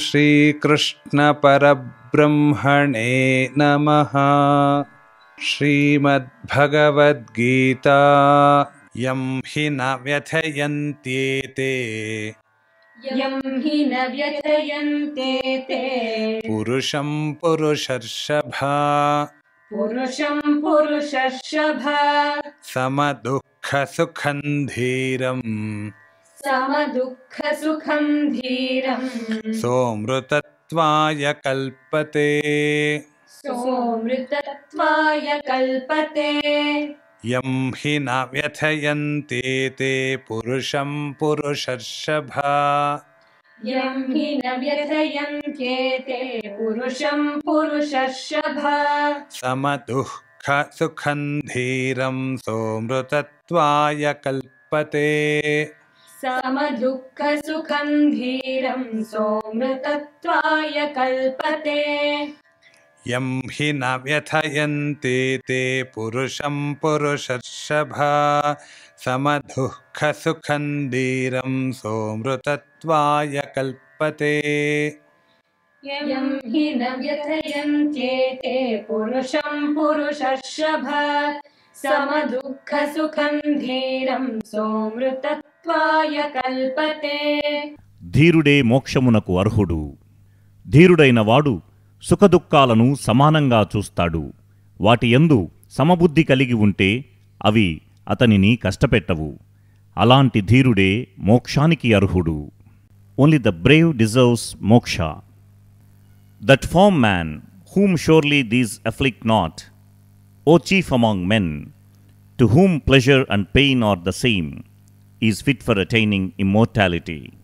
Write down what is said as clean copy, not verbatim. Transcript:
श्रीकृष्णपरब्रह्मणे नमः। श्रीमद्भगवद्गीता यं हि न व्यथयन्त्येते पुरुषं पुरुषर्षभ समदुःखसुखं धीरम् सोऽमृतत्वाय कल्पते। यं हि न व्यथयन्त्येते पुरुषं पुरुषर्षभ समदुःखसुखं धीरं सोऽमृतत्वाय कल्पते। यं हि न व्यथयन्त्येते पुरुषं पुरुषर्षभ समदुःखसुखं धीरं सोऽमृतत्वाय कल्पते। यं हि न व्यथयन्त्येते पुरुषं पुरुषर्षभ समदुःखसुखं धीरं सोऽमृतत्वाय कल्पते। ధీరుడే మోక్షమునకు అర్హుడు. ధీరుడైన వాడు సుఖదుఖాలను సమానంగా చూస్తాడు. వాటి యందు సమబుద్ధి కలిగి ఉంటే అవి అతనిని కష్టపెట్టవు. అలాంటి ధీరుడే మోక్షానికి అర్హుడు. Only the brave deserves moksha. That firm man whom surely these afflict not, O chief among men, to whom pleasure and pain are the same, is fit for attaining immortality.